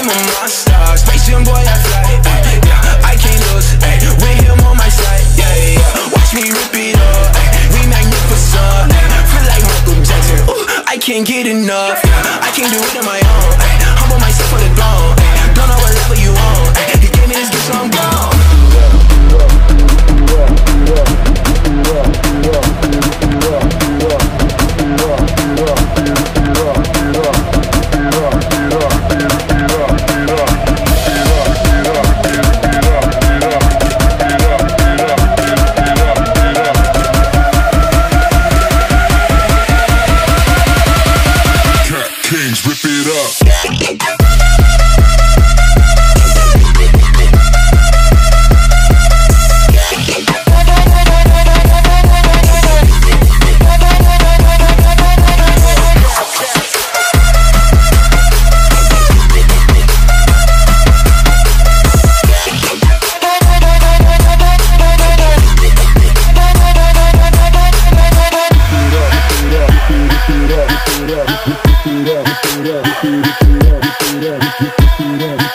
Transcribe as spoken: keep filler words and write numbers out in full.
I'm a monster, space young boy I fly. Ay, yeah, I can't lose. Ay, with him on my side. Yeah, yeah. Watch me rip it up. Ay, we magnificent. Ay, feel like Michael Jackson. Ooh, I can't get enough. Yeah, I can't do it on my own. Ay, humble myself for the throne. Ay, don't know what level you on. Ay, he gave me this gift, so I'm gone. Kings, rip it up. Get up, get up, get up, get up, get up, get up, get up, get up.